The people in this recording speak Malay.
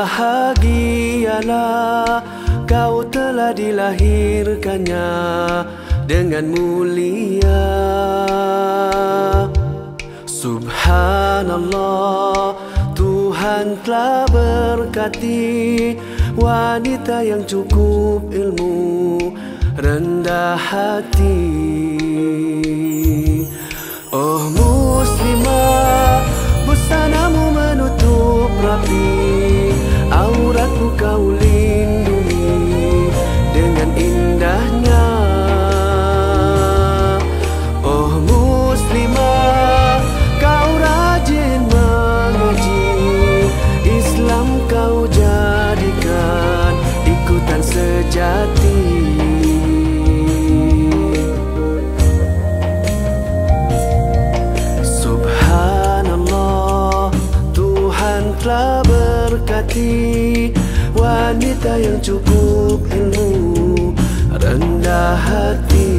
Berbahagialah kau telah dilahirkannya dengan mulia. Subhanallah, Tuhan telah berkati wanita yang cukup ilmu, rendah hati. Oh muslimah, busanamu menutup rapi, auratmu kau lindungi dengan indahnya. Oh muslimah, kau rajin mengaji, Islam kau jadikan ikutan sejati. Subhanallah, Tuhan telah berkati wanita yang cukup ilmu, rendah hati.